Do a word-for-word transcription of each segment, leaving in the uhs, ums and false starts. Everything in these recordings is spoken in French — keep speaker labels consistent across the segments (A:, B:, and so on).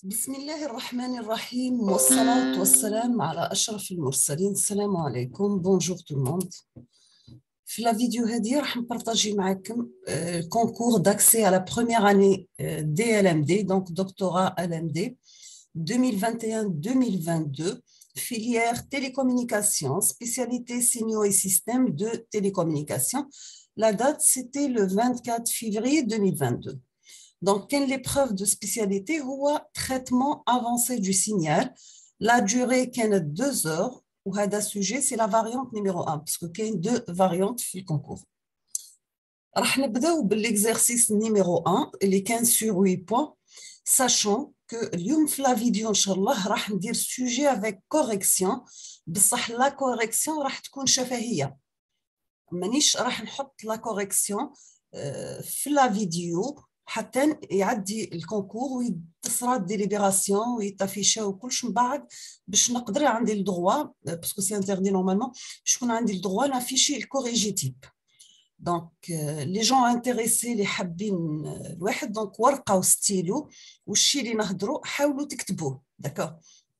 A: بسم الله الرحمن الرحيم والصلاة والسلام على أشرف المرسلين. السلام عليكم. بونجور تو الموند. في لا فيديو هذه راح نبارطاجي معكم الكونكور داكسي على بروميير اني دي ال ام دي دونك دكتوراه ال ام دي deux mille vingt et un deux mille vingt-deux, filière télécommunication, spécialité signaux et systèmes de télécommunication. La date, c'était le vingt-quatre février deux mille vingt-deux. Donc, quelle l'épreuve de spécialité هو traitement avancé du signal. La durée كانت deux heures. وهذا sujet, c'est la variante numéro un, parce qu'il y a deux variantes في الكونكور. راح نبداو بالexercice numéro un, اللي كان sur huit points, sachant que اليوم في la vidéo إن شاء الله راح ندير sujet avec correction. بصح la correction راح تكون شفهية. مانيش راح نحط la correction في la vidéo حتى يعدي الكونكور ويتصرى الديليبراسيون ويتافيشاو كلش من بعد باش نقدر عندي الدغوا باسكو سي انتردي نورمالمون باش يكون عندي الدغوا نافيشي الكوريجي تيب. دونك لي جون انتريسي اللي حابين الواحد دونك ورقه وستيلو والشي اللي نهضروا حاولوا تكتبوه. داكور.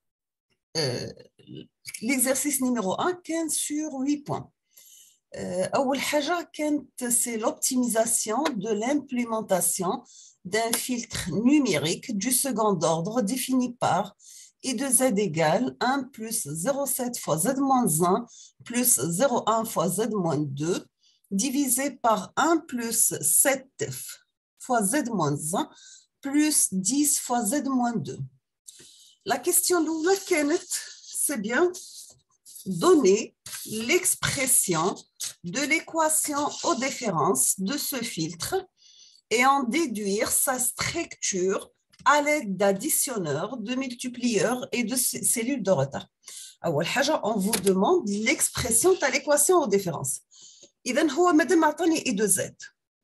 A: ليكزرسيس نيميرو واحد كان سور huit points. أول حاجة كانت c'est l'optimisation de l'implémentation d'un filtre numérique du second ordre défini par I de Z égale un plus zéro virgule sept fois Z moins un plus zéro virgule un fois Z moins deux divisé par un plus sept fois Z moins un plus dix fois Z moins deux. La question l'oula كانت c'est bien donner l'expression de l'équation aux différences de ce filtre et en déduire sa structure à l'aide d'additionneurs, de multiplieurs et de cellules de retard. أول حاجة on vous demande l'expression de l'équation aux différences. إذن هو مادام عطاني I de Z.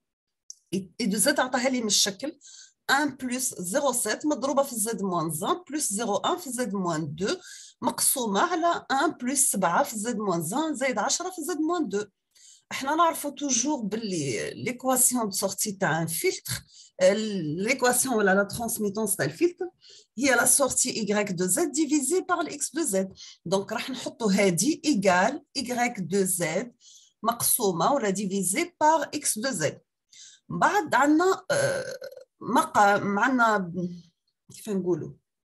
A: I de Z عطاها لي من الشكل un plus zéro virgule sept مضروبة في Z moins un plus zéro virgule un في Z moins deux مقسومة على un plus سبعة في Z moins un زائد عشرة في Z moins deux. احنا نعرفوا توجور باللي l'équation de sortie تاع un filtre l'équation ولا la transmittance تاع الفلتر هي la sortie Y de Z divisée par le X de Z. donc راح نحطوا هذه égal Y de Z مقسومة ولا divisée par X de Z. بعد عندنا مقام عندنا كيف نقولوا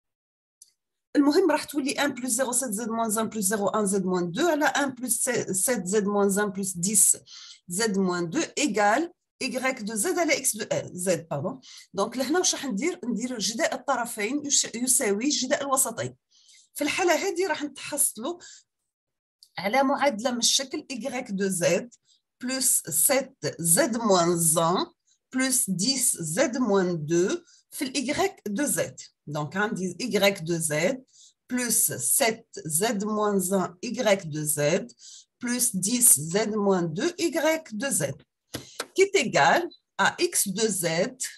A: المهم راح تولي un plus zéro virgule sept Z moins un plus zéro virgule un Z moins deux على un plus sept Z moins un plus dix Z moins deux égale Y de Z على X de Z pardon. donc لهنا واش راح ندير ندير جداء الطرفين يساوي جداء الوسطين. في الحالة هذه راح نتحصلوا على معادلة من الشكل Y de Z plus sept Z moins un plus dix Z moins deux في ال Y de Z. donc عندي Y de Z plus sept Z moins un Y de Z plus dix Z moins deux Y de Z qui est égal à X de Z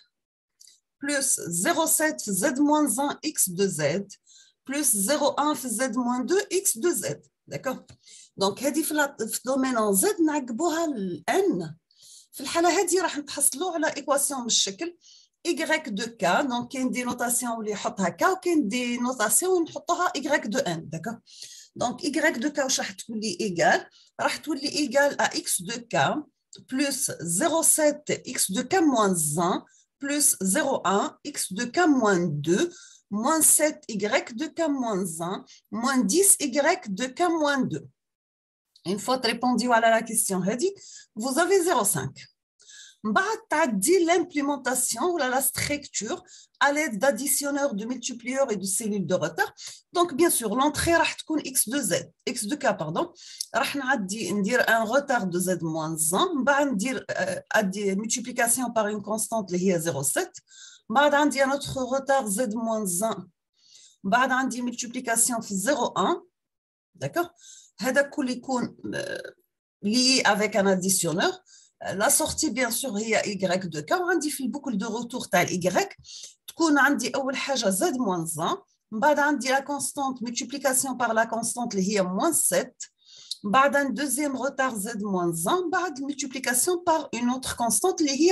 A: plus zéro virgule sept Z moins un X de Z plus zéro virgule un Z moins deux X de Z. d'accord. donc هذه في دومين Z نعقبوها ل N. في الحالة هذه راح نتحصلوا على إيكواسيون من الشكل Y de K. donc كاين دي نوتاسيون اللي يحطها K وكاين دي نوتاسيون اللي نحطوها Y de N. d'accord. donc Y de K واش راح تولي égal راح تولي égal à X de K plus zéro virgule sept X de K moins un plus zéro virgule un X de K moins deux moins sept Y de K moins un moins dix Y de K moins deux. une fois répondu à la question هذه vous avez zéro virgule cinq. بعد تعدي l'implémentation ou la structure à l'aide d'additionneurs, de multiplieurs et de cellules de retard. donc bien sûr l'entrée راح تكون X de Z X de K pardon راح نعدي ندير un retard de Z moins un بعد ندير ادي multiplication par une constante اللي هي zéro virgule sept بعد عندي un autre retard Z moins un بعد عندي multiplication في zéro virgule un. d'accord. هذا كل يكون lié avec un additionneur. la sortie bien sûr هي Y de K وعندي في البوكل de retour تاع Y تكون عندي أول حاجة Z moins un من بعد عندي la constante multiplication par la constante اللي هي moins sept بعد un deuxième retard Z moins un بعد multiplication par une autre constante اللي هي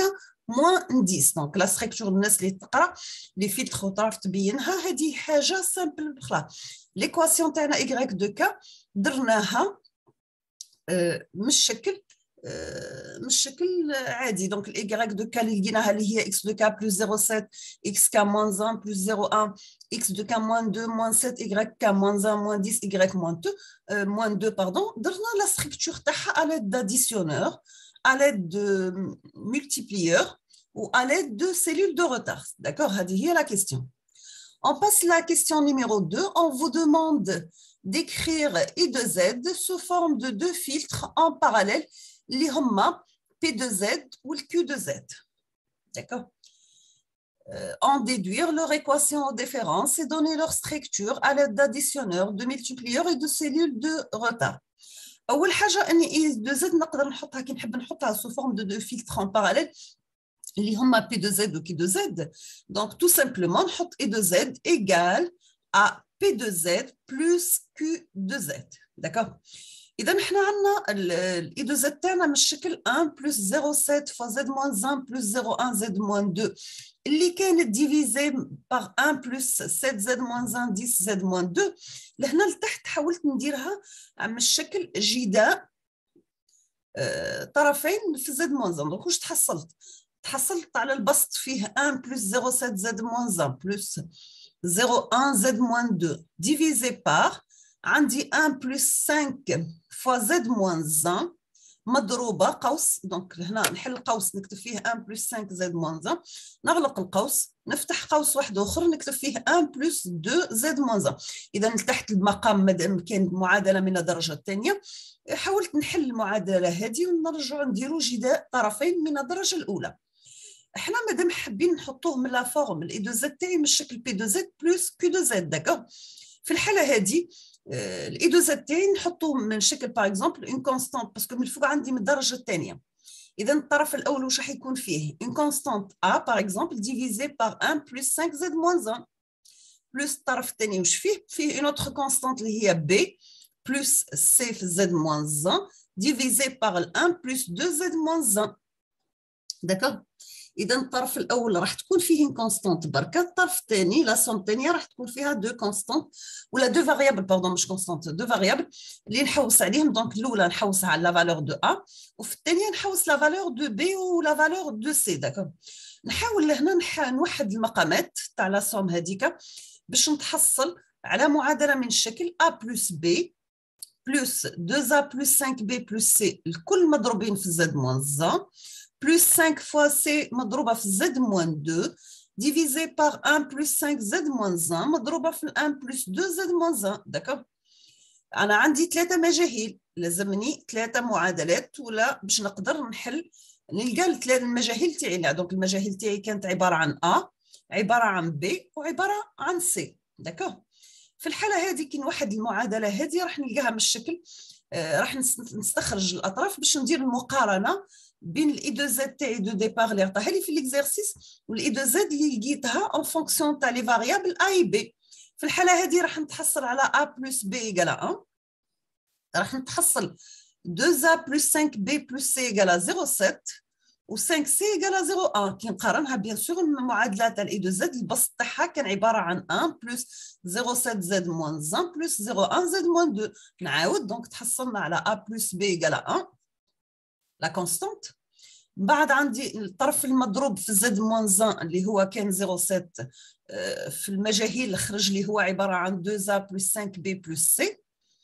A: moins dix. Donc la structure الناس اللي تقرا les filtres وتعرف تبينها هذه حاجه سامبل بخلا. l'équation تاعنا y de k درناها مش شكل مش شكل عادي. دونك الاي دو كا اللي لقيناها اللي هي اكس دو كا بلس زيرو سبعة اكس كا موان واحد بلس زيرو واحد اكس دو كا موان اثنين موان سبعة y كا موان واحد موان عشرة y موان اثنين موان اثنين باردون. درنا لا ستركتور تاعها à l'aide d'additionnaire, à l'aide de multiplieur ou à l'aide de cellules de retard. D'accord, هذه هي la question. On passe la question numéro deux. On vous demande d'écrire I deux Z sous forme de deux filtres en parallèle, les هما P deux Z ou le Q deux Z. D'accord. Euh, en déduire leur équation aux différences et donner leur structure à l'aide d'additionneurs, de multiplieurs et de cellules de retard. أول حاجة أني I deux Z نقدر نحطها كي نحب نحطها sous forme de deux filtres en parallèle اللي هما P deux Z ou Q deux Z. Donc tout simplement نحط I deux Z égale à P deux Z plus Q deux Z. D'accord. إذا إحنا عندنا ال I deux Z تاعنا من الشكل واحد plus zéro virgule sept fois Z moins un plus zéro virgule un Z moins deux اللي كانت divisé par واحد plus sept Z moins un dix Z moins deux. لهنا لتحت حاولت نديرها من الشكل جداء طرفين في Z moins un. دونك واش تحصلت؟ تحصلت على البسط فيه واحد plus zéro virgule sept Z moins un plus zéro virgule un Z moins deux divisé par عندي واحد plus cinq fois Z moins un مضروبة قوس. دونك هنا نحل قوس نكتب فيه واحد plus cinq Z moins un نغلق القوس نفتح قوس واحد آخر نكتب فيه واحد plus deux Z moins un. إذا لتحت المقام مادام كانت معادلة من الدرجة الثانية حاولت نحل المعادلة هذه ونرجع نديرو جداء طرفين من الدرجة الأولى. احنا مادام حابين نحطوه من لا فورم الاي دو زد تاعي من الشكل بي دو زد بلس كيو دو زد. داكوغ. في الحاله هذه الاي دو زد تاعي نحطوه من شكل باغ اكزومبل اون كونستانت باسكو من الفوق عندي من الدرجه الثانيه. اذا الطرف الاول واش راح يكون فيه اون كونستانت ا باغ اكزومبل ديفيزي بار واحد بلس خمسة زد موان واحد بلس الطرف الثاني واش فيه فيه اون اوتر كونستانت اللي هي بي بلس سي في زد موان واحد ديفيزي بار واحد بلس اثنين زد موان واحد. داكوغ. إذا الطرف الأول راح تكون فيه كونستانت بركة، الطرف الثاني لا سوم الثانية راح تكون فيها دو كونستانت ولا دو فاريابل باردون مش كونستانت دو فاريابل اللي نحوس عليهم. دونك الأولى نحوسها على لا فالور دو أ وفي الثانية نحوس لا فالور دو بي ولا فالور دو سي. داكوغ. نحاول لهنا نوحد المقامات تاع لا سوم هذيك باش نتحصل على معادلة من الشكل أ بلس بي بلس deux A plus cinq B plus C الكل مضروبين في Z moins un plus cinq fois C مضروبة في Z moins deux divisé par un plus cinq Z moins un مضروبة في un plus deux Z moins un. داكوغ. أنا عندي ثلاثة مجاهيل لازمني ثلاثة معادلات ولا باش نقدر نحل نلقى الثلاثة المجاهيل تاعي. دونك المجاهيل تاعي كانت عبارة عن A عبارة عن B وعبارة عن C. داكوغ. في الحالة هذه كي نوحد المعادلة هذه راح نلقاها من الشكل آه راح نستخرج الأطراف باش ندير المقارنة بين الاي دو زد تاعي دو ديبار اللي عطاها لي في ليكزارسيس والاي دو زد اللي لقيتها اون فونكسيون تاع لي فاريابل ا اي بي. في الحالة هذه راح نتحصل على ا بلس بي ايكال واحد راح نتحصل deux A plus cinq B plus C égale zéro virgule sept و cinq C égale zéro virgule un. كي نقارنها بيان سور المعادله تاع الاي دو زد البسط تاعها كان عباره عن واحد بلس zéro virgule sept Z moins واحد بلس zéro virgule un Z moins deux. نعاود دونك تحصلنا على A plus B égale واحد لا كونستانت. بعد عندي الطرف المضروب في Z moins واحد اللي هو كان zéro virgule sept في المجاهيل اللي خرج لي هو عباره عن deux A plus cinq B plus C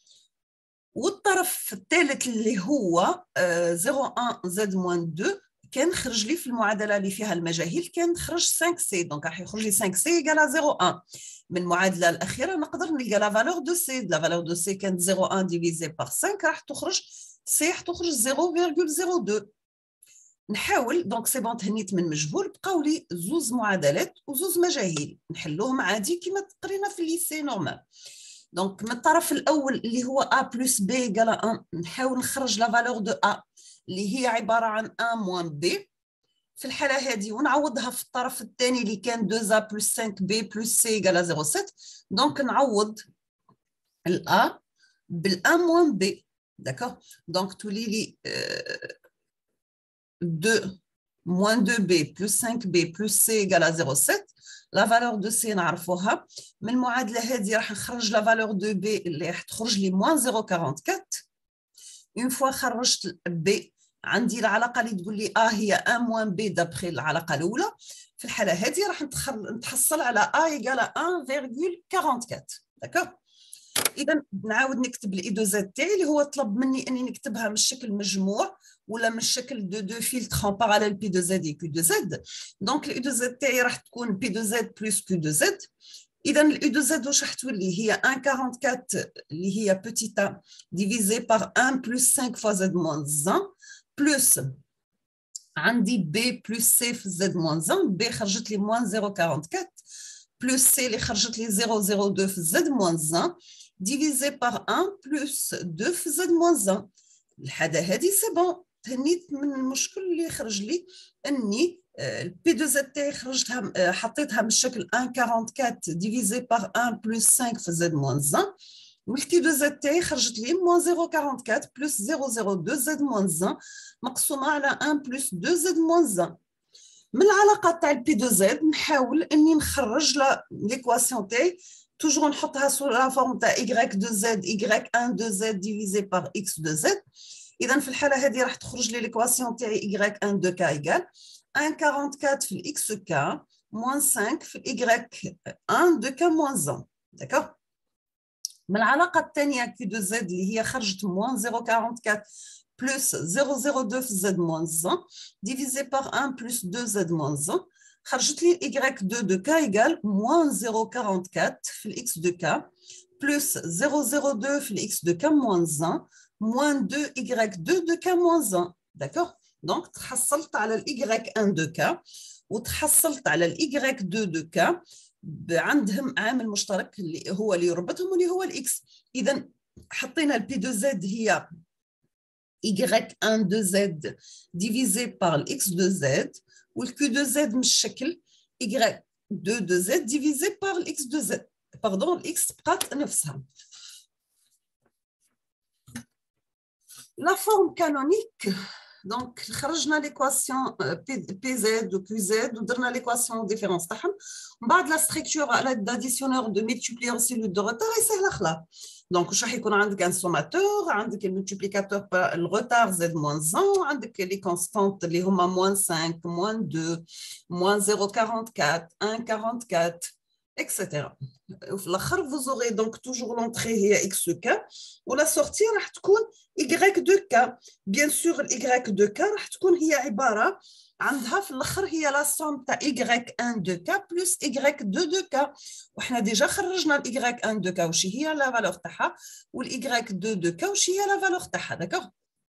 A: والطرف الثالث اللي هو zéro virgule un Z moins deux كان خرج لي في المعادله اللي فيها المجاهيل كان خرج cinq C. دونك راح يخرج لي cinq C égale zéro virgule un. من المعادله الاخيره نقدر نلقى لا فالور دو سي. لا فالور دو سي كانت zéro virgule un ديفيزي بار cinq راح تخرج سي راح تخرج zéro virgule zéro deux. نحاول دونك سي بون تهنيت من مجهول بقاو لي زوز معادلات وزوز مجاهيل نحلوهم عادي كما قرينا في الليسي نورمال. دونك من الطرف الاول اللي هو A plus B égale واحد نحاول نخرج لا فالور دو A اللي هي عباره عن واحد moins B في الحاله هذه ونعوضها في الطرف الثاني اللي كان deux A plus cinq B plus C égale zéro virgule sept. دونك نعوض ال A بال واحد moins B. داكوغ. دونك تولي لي deux moins deux b plus cinq b plus c égale à zéro virgule sept. La valeur de c نعرفوها. من المعادلة هذه راح نخرج la valeur de b اللي راح تخرج لي moins zéro virgule quarante-quatre. Une fois خرجت b عندي العلاقة اللي تقول لي A هي un moins b d'après العلاقة الأولى. في الحالة هذه راح نتحصل على A égale à un virgule quarante-quatre. D'accord. إذا نعاود نكتب الإي دو زد تاعي اللي هو طلب مني أني نكتبها من الشكل مجموع ولا من الشكل دو دو فيلتر ان باراليل بي دو زد كيو دو زد. دونك الإي دو زد تاعي راح تكون بي دو زد بلس كيو دو زد. إذا الإي دو زد واش راح تولي هي un virgule quarante-quatre اللي هي بوتيت a ديفيزي بار un بلس cinq فوا زد موان واحد بلس عندي بي بلس سي في زد موان واحد. بي خرجت لي موان zéro virgule quarante-quatre بلس سي اللي خرجت لي zéro virgule zéro deux في زد موان واحد divisé par un plus deux في زد موان واحد. الحاجة هذه سي بون. تهنيت من المشكل اللي خرج لي اني البي دو زد تاعي خرجتها حطيتها من الشكل un virgule quarante-quatre divisé par un plus cinq في زد موان واحد. والكي دو زد تاعي خرجت لي موان zéro virgule quarante-quatre plus zéro virgule zéro deux زد موان واحد مقسومة على un plus deux زد موان واحد. من العلاقة تاع البي دو زد نحاول اني نخرج ليكواسيون تاعي toujours نحطها sous la forme تاع y de z y un de z divisé par x de z. إذا في الحالة هذه راح تخرج لي ليكواسيون تاعي y un de k égale un virgule quarante-quatre في x k moins cinq في y un de k moins un. d'accord. من العلاقة الثانية q de z اللي هي خرجت moins zéro virgule quarante-quatre plus zéro virgule zéro deux في z moins un divisé par un plus deux z moins un. خرجت لي y deux de k égale moins zéro virgule quarante-quatre في x de k plus zéro virgule zéro deux في x de k moins un moins deux y deux de k moins un. d'accord. donc تحصلت على ال y un de k وتحصلت على ال y deux de k عندهم عامل مشترك اللي هو اللي يربطهم واللي هو ال x. إذا حطينا ال p de z هي y un de z divisé par ال x de z والq de z من الشكل y deux de z divisé par ال x de z. pardon ال x بقات نفسها. La forme canonique, donc خرجنا l'équation pz ou qz ودرنا l'équation de différence تاعهم. ومن بعد la structure à l'aide d'additionneur de multiplier aussi le de retard يسهل خلا. donc واش راح يكون عندك ان سوماتور عندك الملتيبليكاتور الروتار زد موان واحد عندك لي كونستانت اللي هما موان خمسة موان اثنين موان zéro virgule quarante-quatre un virgule quarante-quatre et cetera. وفي الاخر vous aurez donc toujours l'entrée هي xk ولا sortie راح تكون y de k. bien sûr ال y de k راح تكون هي عباره عندها في الاخر هي لا سوم تاع y un de k plus y deux de k. وحنا ديجا خرجنا ال y un de k واش هي لا فالور تاعها وال y deux de k واش هي لا فالور تاعها. d'accord.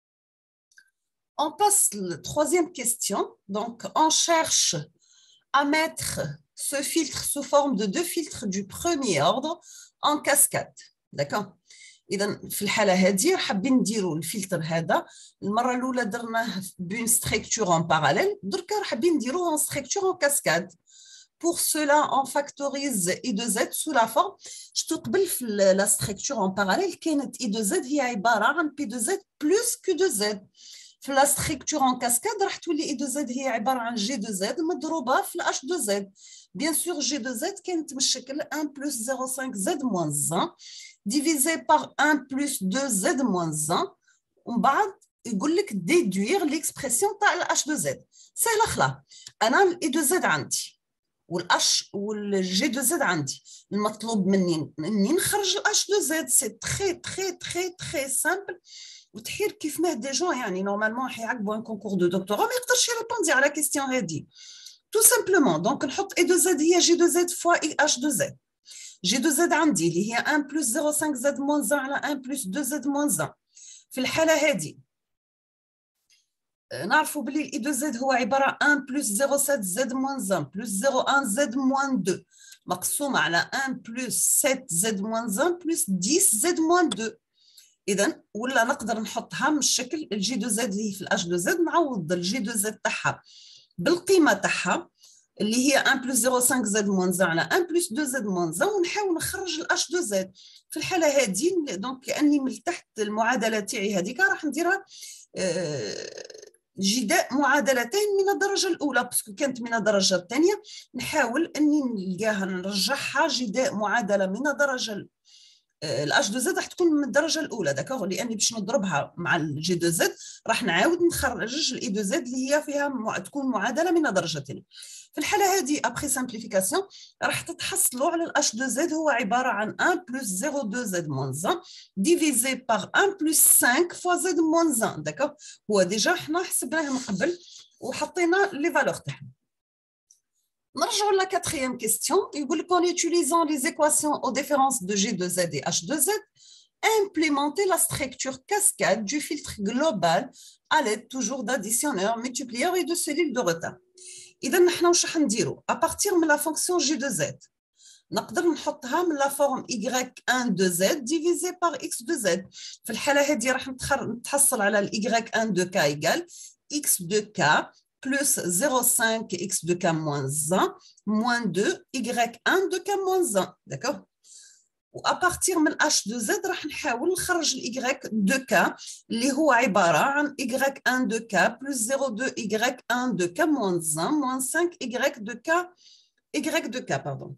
A: on passe la troisième question. donc on cherche à mettre ce filtre sous forme de deux filtres du premier ordre en cascade. d'accord. إذا في الحالة هذه حابين نديروا الفلتر هذا. المرة الأولى درناه بون ستركتور ان باراليل دركا حابين نديروه en structure en cascade. pour cela on factorise i de z sous la forme شتو قبل في la structure en parallèle كانت i de z هي عبارة عن p de z plus q de z. في la structure en cascade راح تولي i de z هي عبارة عن g de z مضروبة في h de z. bien sûr g de z كانت بالشكل un plus zéro virgule cinq z moins un divisé par un plus deux z moins un. ومن بعد يقول لك déduire l'expression تاع ال h de z. سهلة خلا. أنا ال e de z عندي وال h وال g de z عندي. المطلوب مني إني نخرج ال h de z. c'est très très très très simple. وتحير كيف ما دي جون يعني نورمالمون حيعقبوا ان كونكور دو دكتوراه ما يقدرش يريبوندي على كيستيون هذه. tout simplement donc نحط e de z هي g de z fois h de z. g de z عندي اللي هي un plus zéro virgule cinq z moins un على un plus deux z moins un. في الحالة هذه نعرفوا بلي e de z هو عبارة un plus zéro virgule sept z moins un plus zéro virgule un z moins deux مقسومة على un plus sept z moins un plus dix z moins deux. إذا ولا نقدر نحطها من الشكل الجي دو زد اللي هي في الاش دو زد نعوض الجي دو زد تاعها بالقيمة تاعها اللي هي un plus zéro virgule cinq z moins un على un plus deux z moins un ونحاول نخرج الاش دو زد. في الحالة هذه دونك كأني من تحت المعادلة تاعي هذيك راح نديرها جداء معادلتين من الدرجة الأولى، باسكو كانت من الدرجة الثانية نحاول أني نلقاها نرجعها جداء معادلة من الدرجة الاش دو زد راح تكون من الدرجه الاولى داكوغ، لاني باش نضربها مع الجي دو زد راح نعاود نخرج الاي دو زد اللي هي فيها مع... تكون معادله من الدرجه الثانيه. في الحاله هذه ابخي سامبليفيكاسيون راح تتحصلوا على الاش دو زد هو عباره عن واحد بلس صفر فاصلة اثنين زد موان واحد ديفيزي باغ واحد بلس خمسة فوا زد موان واحد داكوغ. هو ديجا حنا حسبناه من قبل وحطينا لي فالور تاعهم. نرجعوا لا quatrième question. يقول لك en utilisant les équations aux différences de G deux Z et H deux Z, implémenter la structure cascade du filtre global à l'aide toujours d'additionneurs, multiplieurs et de cellules de retard. إذا نحن واش راح نديروا؟ à partir من la fonction G deux Z نقدر نحطها من la forme Y un deux Z divisé par X deux Z. في الحالة هذه راح نتحصل على ال Y un deux K égale X deux K plus zéro virgule cinq x deux k moins un moins deux y un deux k moins un. D'accord? وà partir من H deux Z راح نحاول نخرج ال Y deux K اللي هو عبارة عن Y un deux K plus zéro virgule deux Y un deux K moins un moins cinq Y deux K Y deux K pardon.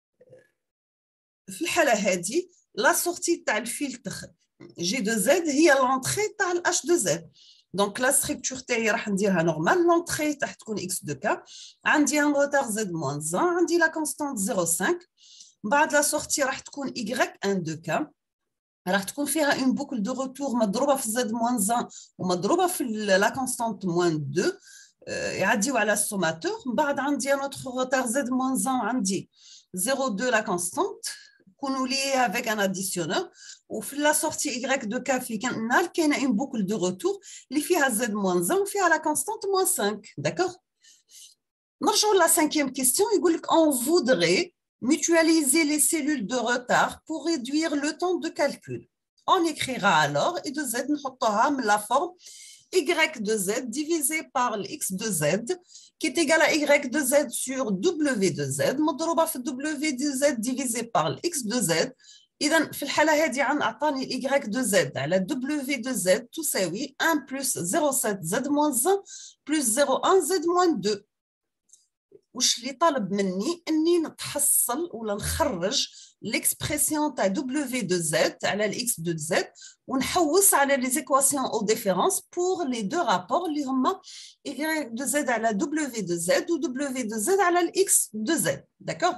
A: في الحالة هذه لا سورتي تاع الفلتر G deux Z هي l'entrée تاع ال H deux Z. Donc la structure تاعي راح نديرها نورمال. l'entrée راح تكون x deux k، عندي un retard z moins un، عندي la constante zéro virgule cinq. بعد la sortie راح تكون y un deux k، راح تكون فيها une boucle de retour مضروبه في z moins un ومضروبه في la constante moins deux يعديو على السوماتور. من بعد عندي un autre retard z moins un وعندي zéro virgule deux la constante يكونوا لي avec un additionneur. وفي لا سورتي Y دو K في كاينه كاينه اون بوكل دو روتور اللي فيها Z موان واحد وفيها لا كونستانت موان خمسة. داكوغ. نرجعوا لا cinquième question. يقول لك on voudrait mutualiser les cellules de retard pour réduire le temps de calcul. On écrira alors I deux Z نحطوها من la forme Y deux Z divisé par le X deux Z qui est égal à Y deux Z sur W deux Z مضروبه في W deux Z divisé par le X deux Z. إذا في الحالة هذه عن أعطاني Y deux Z على W deux Z تساوي واحد plus zéro virgule sept Z moins un plus zéro virgule un Z moins deux. واش اللي طالب مني اني نتحصل ولا نخرج l'expression تاع W deux Z على ال X deux Z ونحوس على les équations aux différences pour les deux rapports اللي هما Y deux Z على W deux Z و W deux Z على ال X deux Z. D'accord?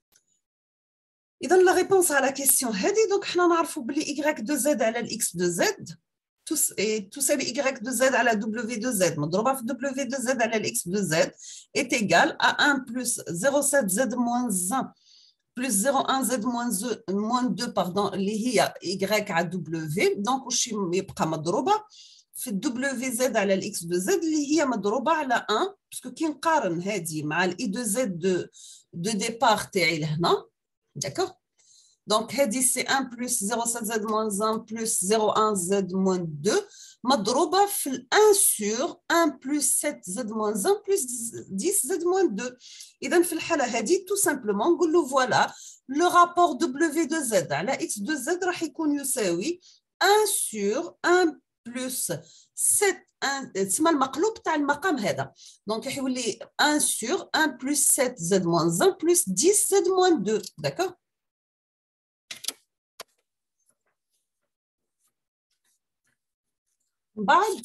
A: إذا la réponse à la question هذه دونك حنا نعرفوا بلي Y deux Z على ال X deux Z تساوي Y deux Z على W deux Z مضروبة في W deux Z على ال X deux Z est égal à un plus zéro virgule sept Z moins un plus zéro virgule un Z moins deux pardon اللي هي Y على W. دونك واش يبقى مضروبة في W Z على ال X deux Z اللي هي مضروبة على واحد باسكو كي نقارن هذه مع ال I deux Z de de départ تاعي لهنا. D'accord? Donc, c'est un plus zéro virgule sept Z moins un plus zéro virgule un Z moins deux مضروبة في un sur un plus sept Z moins un plus dix Z moins deux. إذا في الحالة هذه tout simplement نقول له voilà le rapport W deux Z على X deux Z راح يكون يساوي un sur un plus sept تسمى المقلوب تاع المقام هذا. دونك راح يولي un sur un plus sept Z moins un plus dix Z moins deux. D'accord? بعد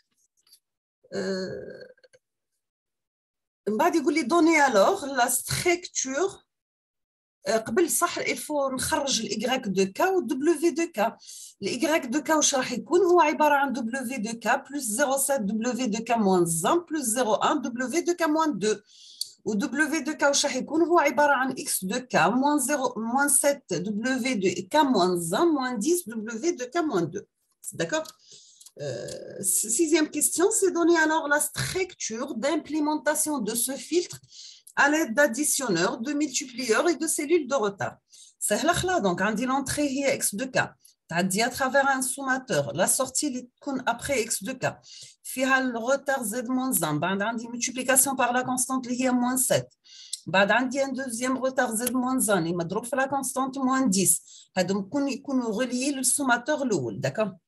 A: من بعد يقول لي دوني الوغ لا ستركتور قبل صح الفو نخرج الاي دو كا والدبليو دو كا. الاي دو كا واش راح يكون؟ هو عباره عن دبليو دو كا بلس زيرو فاصلة سبعة دبليو دو كا موان واحد بلس زيرو فاصلة واحد دبليو دو كا موان اثنين. ودبليو دو كا واش راح يكون؟ هو عباره عن اكس دو كا موان زيرو موان سبعة دبليو دو كا موان واحد موان عشرة دبليو دو كا موان اثنين. D'accord? Euh, sixième question, c'est donner alors la structure d'implémentation de ce filtre à l'aide d'additionneurs, de multiplieurs et de cellules de retard. C'est là, donc, on dit l'entrée est x deux k, tu as dit à travers un sommateur, la sortie est après x deux k, فيها le retard z moins un, بعد عندي multiplication par la constante qui est moins sept, بعد عندي un deuxième retard z moins un, il مضروب في la constante moins dix, هادو يكونوا reliés للسوماتور الأول. D'accord?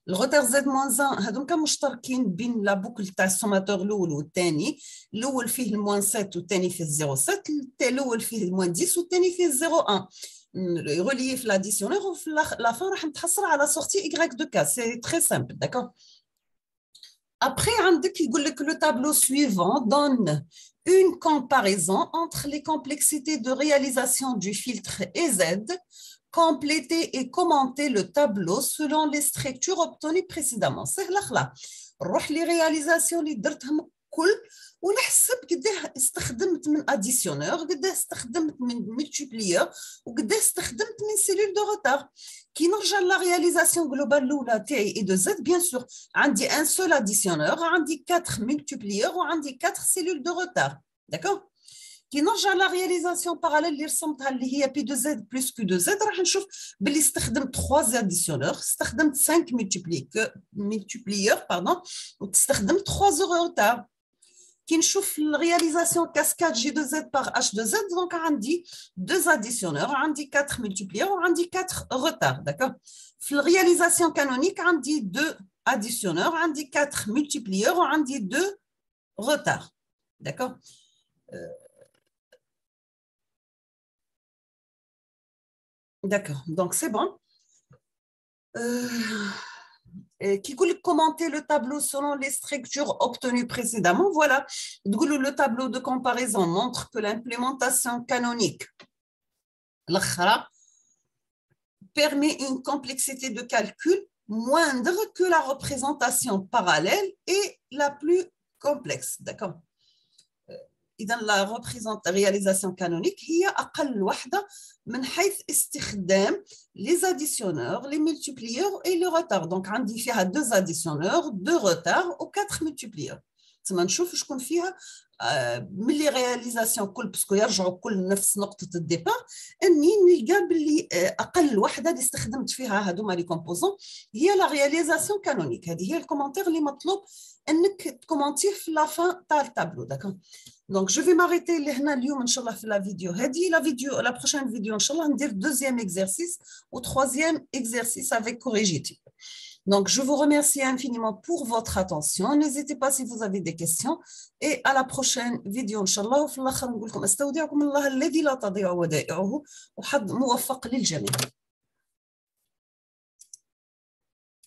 A: الغوتر زد موان واحد هادوك مشتركين بين لا بوكل تاع السوماتور الاول والثاني. الاول فيه الموان سبعة والثاني فيه زيرو سبعة، الاول فيه الموان عشرة والثاني فيه زيرو واحد. يغولي في لاديسيونير وفي لا فان راح نتحصل على سورتي y دو كا. سي تري سامبل. داكور. Après, le tableau suivant donne une comparaison entre les complexités de réalisation du filtre E Z. Compléter et commenter le tableau selon les structures obtenues précédemment. C'est là. نروح لي رياليزاسيون اللي درتهم كل ونحسب قداه استخدمت من اديسيونور، قداه استخدمت من ملتيبليور، وقداه استخدمت من سيلول دو روتار. كي نرجع لا رياليزاسيون جلوبال الاولى تاعي اي دو زد، بيان سور عندي ان سول اديسيونور، عندي أربعة ملتيبليور وعندي أربعة سيلول دو روتار. داكور. كي نرجع لا رياليزاسيون باراليل اللي رسمتها اللي هي بي دو زد بلس كيو دو زد، راح نشوف باللي استخدمت ثلاثة اديسيونور، استخدمت خمسة ملتيبليور باردون، واستخدمت ثلاثة روتار. كي نشوف الرياليزاسيون كاسكاد جي دو زد بار اش دو زد، دونك عندي deux اديسيونور، عندي أربعة ملتيبليور وعندي أربعة روتار. داكور. في الرياليزاسيون كانونيك عندي deux اديسيونور، عندي أربعة ملتيبليور وعندي deux روتار. داكور. D'accord, donc c'est bon. Euh, qui voulait commenter le tableau selon les structures obtenues précédemment. Voilà, le tableau de comparaison montre que l'implémentation canonique permet une complexité de calcul moindre que la représentation parallèle et la plus complexe. D'accord. إذا لا ريبريزونت رياليزاسيون كانونيك هي أقل وحدة من حيث استخدام لي زاديسيونور لي ملتيبليور اي لو روتار. دونك عندي فيها دو زاديسيونور دو روتار و أربعة ملتيبليور. تما نشوف شكون فيها من لي رياليزاسيون كل باسكو يرجعوا كل نفس نقطة الديبار، اني نلقى باللي أقل وحدة اللي استخدمت فيها هذوما لي كومبوزون هي لا رياليزاسيون كانونيك. هذه هي الكومونتير اللي مطلوب انك تكومونتيه في لا فان تاع التابلو. داكور. Donc, je vais m'arrêter لهنا اليوم إن شاء الله في la vidéo هذه. La vidéo, la prochaine vidéo إن شاء الله ندير deuxième exercice ou troisième exercice avec corrigitif. Donc, je vous remercie infiniment pour votre attention. N'hésitez pas si vous avez des questions. Et à la prochaine vidéo إن شاء الله. وفي الآخر نقول لكم استودعكم الله الذي لا تضيع ودائعه وحظ موفق للجميع.